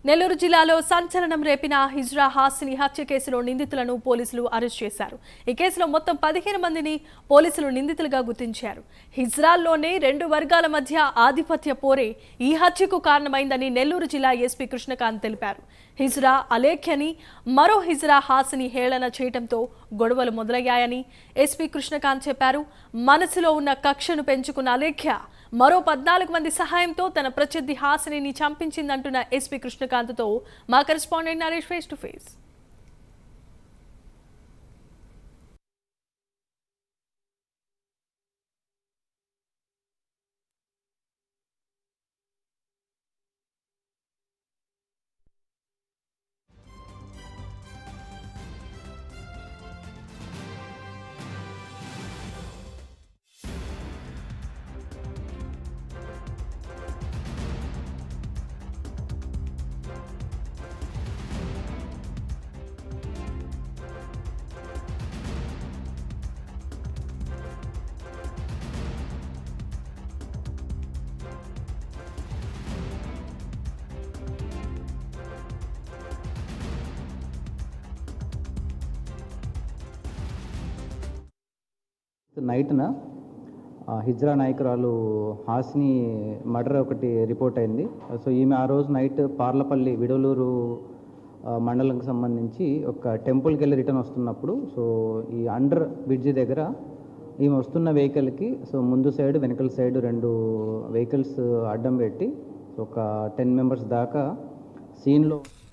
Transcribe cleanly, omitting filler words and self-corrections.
నెల్లూరు జిల్లాలో సంచలనం రేపిన హిజ్రా హాసిని హత్య కేసులో నిందితులను పోలీసులు అరెస్ట్ చేశారు. ఈ కేసులో మొత్తం 15 మందిని పోలీసులు నిందితులుగా గుర్తించారు. హిజ్రాల్లోనే 2 వర్గాల మధ్య ఆధిపత్య పోరే ఈ హత్యకు కారణమైందని నెల్లూరు జిల్లా ఎస్పీ కృష్ణకాంత్ తెలిపారు. హిజ్రా అలేఖ్యని మరో హిజ్రా హాసిని హేళన చేయడంతో గొడవలు మొదలయ్యాయని ఎస్పీ కృష్ణకాంత్ చెప్పారు. మనసులో ఉన్న కక్షను పెంచుకున్న అలేఖ్య మరో 14 మంది సహాయంతో తన ప్రత్యర్థి హాసినిని చంపించిందంటున్న ఎస్పీ కృష్ణకాంత్తో మా correspondent Naresh face to face. నైట్న హిజ్రా నాయకురాలు హాసిని మర్డర్ ఒకటి రిపోర్ట్ అయింది. సో ఈమె ఆ రోజు నైట్ పార్లపల్లి విడవలూరు మండలంకి సంబంధించి ఒక టెంపుల్కి వెళ్ళి రిటర్న్ వస్తున్నప్పుడు సో ఈ అండర్ బ్రిడ్జి దగ్గర ఈమె వస్తున్న వెహికల్కి సో ముందు సైడ్ వెనకల సైడ్ 2 వెహికల్స్ అడ్డం పెట్టి ఒక 10 మెంబర్స్ దాకా సీన్లో